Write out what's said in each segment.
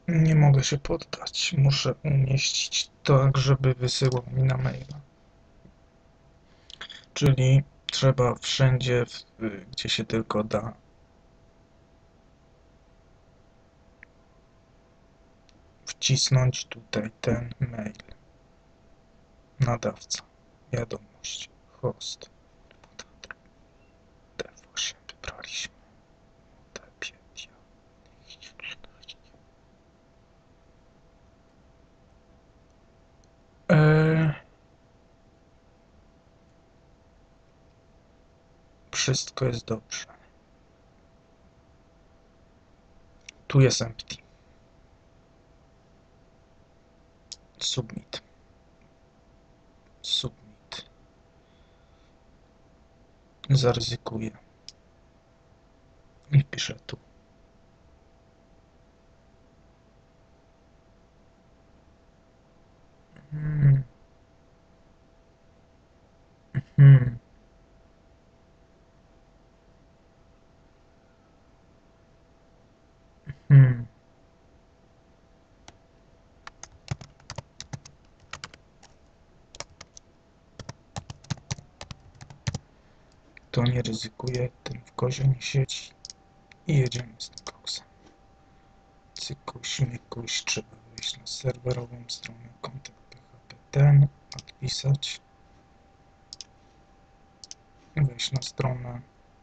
Nie mogę się poddać. Muszę umieścić tak, żeby wysyłał mi na maila. Czyli trzeba wszędzie, gdzie się tylko da, wcisnąć tutaj ten mail. Nadawca. Wiadomość. Host. Te właśnie wybraliśmy. Wikipedia. Wszystko jest dobrze. Tu jest empty. Submit. Submit. Zaryzykuję. I wpiszę tu. Hmm. Hmm. Hmm. To nie ryzykuję, ten w kozie nie siedzi. I jedziemy z tym koksem. Cykuś, mykuś, trzeba wejść na serwerową stronę kontakt PHP ten, odpisać, wejść na stronę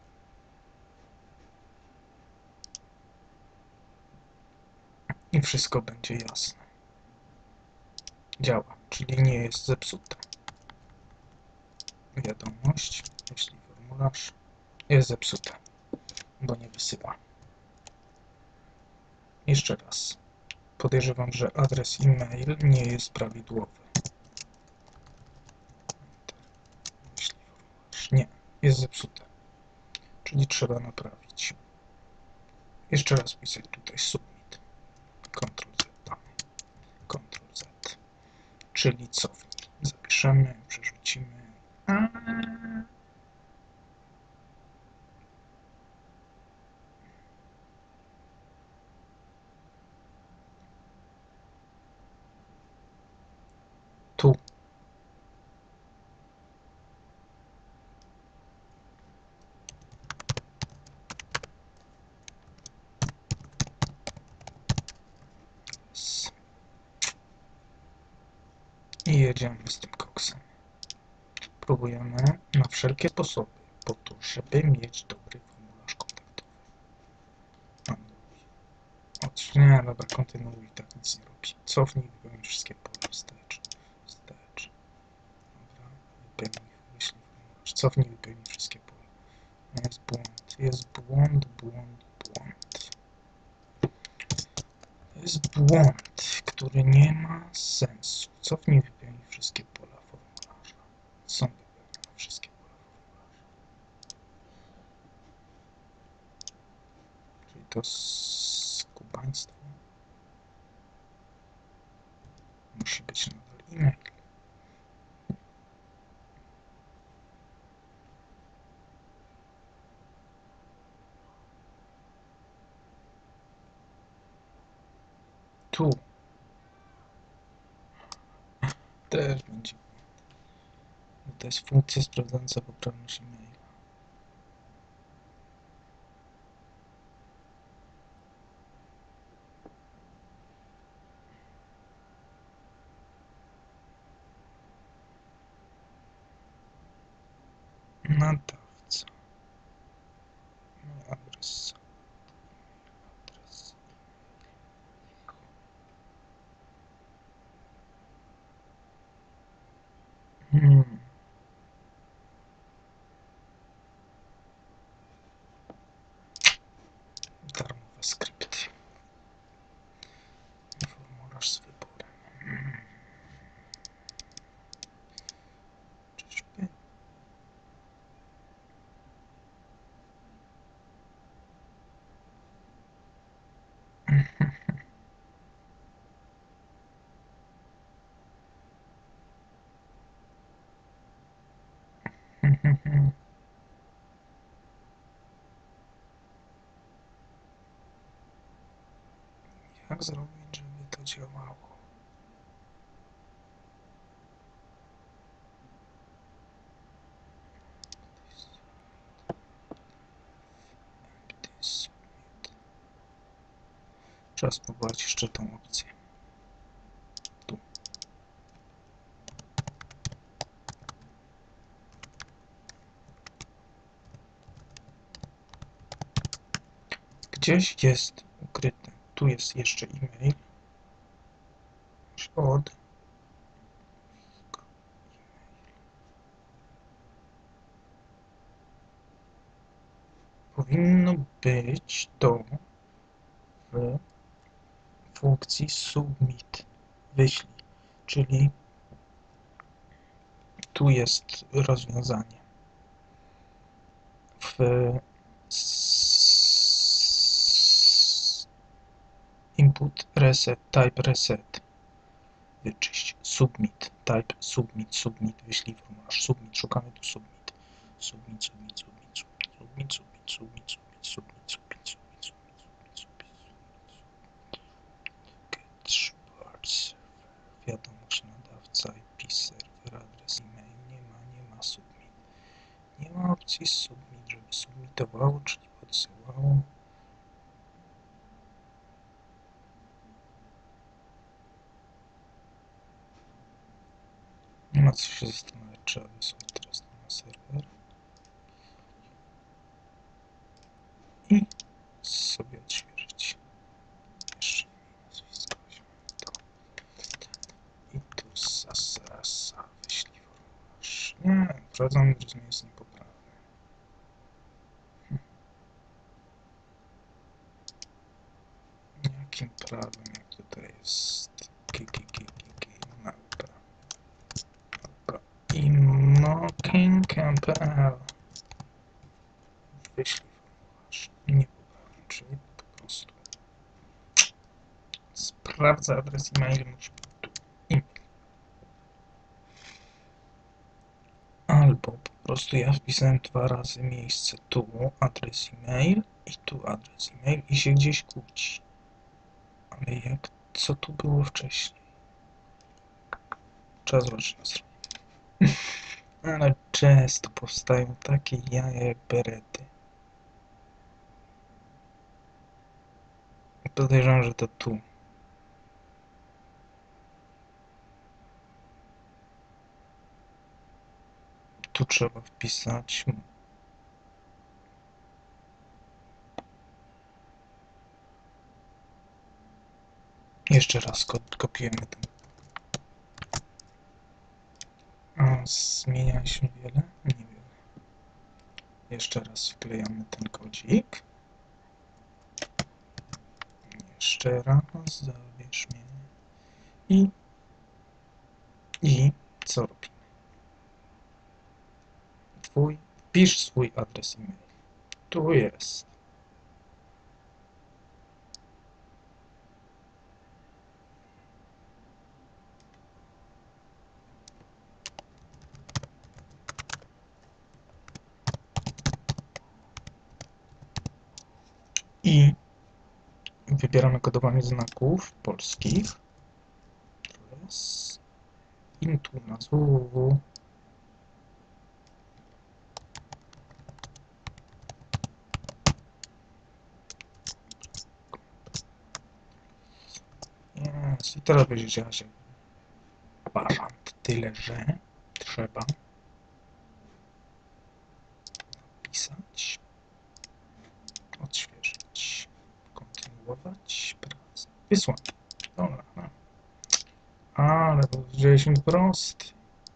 i wszystko będzie jasne. Działa, czyli nie jest zepsute. Wiadomość, jeśli formularz jest zepsute, bo nie wysyła. Jeszcze raz. Podejrzewam, że adres e-mail nie jest prawidłowy. Jeśli formularz nie, jest zepsute, czyli trzeba naprawić. Jeszcze raz pisać tutaj submit. Ctrl Z. Ctrl Z. Czyli cofnij. Zapiszemy, przerzucimy. Tu. I jedziemy z tym koksem. Próbujemy na wszelkie sposoby, po to, żeby mieć dobry formularz kontaktowy. Nie, dobra, kontynuuj, tak nic nie robi. Cofnij, wypełnij wszystkie pola, wstecz, wstecz. Dobra, wypełnij, wyślij formularz. Cofnij, wypełnij wszystkie pola. Jest błąd. To jest błąd, który nie ma sensu. Cofnij, wypełnij wszystkie pola formularza. Są wypełnione wszystkie pola formularza. Czyli to skubaństwo musi być nadal e-mail. Tu też będzie. To jest funkcja sprawdzająca poprawność e-maila. Nadawca. Adres. Hmm. Darmowe skrypty. Formularz z wyborem. Czyżby? Jak zrobić, żeby to działało? Trzeba spróbować jeszcze tą opcję. Tu. Gdzieś jest ukryte. Tu jest jeszcze e-mail. Od. Powinno być to w funkcji submit. Wyślij. Czyli tu jest rozwiązanie. W input reset, type reset. Wyczyść. Submit. Type submit, submit. Wyślij formularz. Submit. Szukamy tu submit. Submit, submit, submit, submit, submit, submit, submit, submit, submit, submit, submit, submit, get shepard server. Wiadomość nadawca IP serwer, adres e-mail. Nie ma submit. Nie ma opcji submit, żeby submitowało, czyli podsyłało. Nie ma co się zastanawiać, trzeba wysłać teraz to na serwer i sobie odświeżyć. Jeszcze nazwisko weźmiemy to. I tu sasa, wyślij formularz. Nie, wprowadzony rozmiar jest niepoprawny. Jakim prawem, jak tutaj jest małpa i mocking.pl. Wyślij formularz. Niepoprawny, czyli po prostu sprawdza adres e-mail, musi być tu e-mail. Albo po prostu ja wpisałem 2 razy miejsce tu, adres e-mail i tu adres e-mail i się gdzieś kłóci. Ale jak, co tu było wcześniej? Trzeba zobaczyć na stronie. Ale często powstają takie jaja jak berety. Podejrzewam, że to tu. Tu trzeba wpisać. Jeszcze raz kopiujemy ten. A, zmienialiśmy wiele? Niewiele. Jeszcze raz wklejamy ten kodzik. Jeszcze raz, zabierz mnie. I co robimy? Wpisz swój adres e-mail. Tu jest. I wybieramy kodowanie znaków polskich. I tu nazwę www. Yes. I teraz będzie działać jak gwarant, tyle że trzeba napisać, odświeżyć, kontynuować pracę, wysłać. Dobra, no. Ale bo wzięliśmy prosty.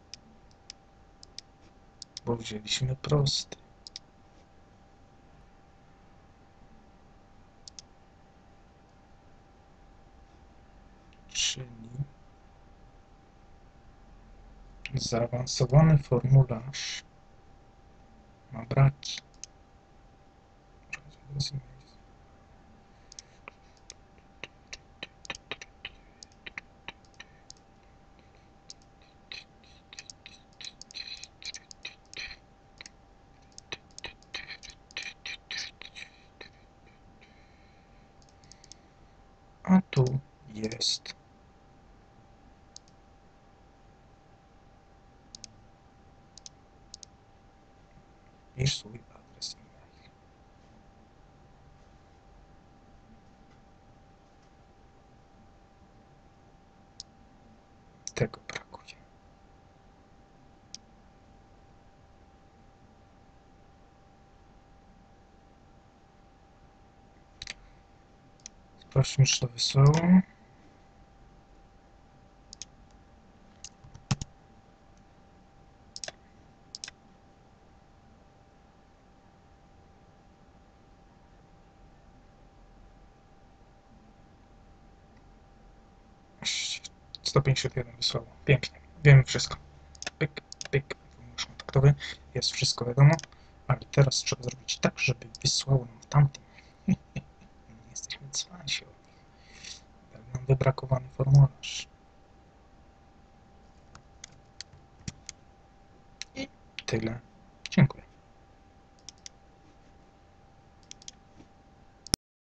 Czyli zaawansowany formularz ma braki. A tu tu jest niż swój adres e-mail. Tego brakuje. Sprawdźmy, czy to wysłało. Ś- 151 wysłało. Pięknie. Wiemy wszystko. Pyk, pyk. Formularz kontaktowy. Jest wszystko wiadomo. Ale teraz trzeba zrobić tak, żeby wysłało nam w tamtym. Nie jesteśmy cwani od nich. Tak nam wybrakowany formularz. I tyle.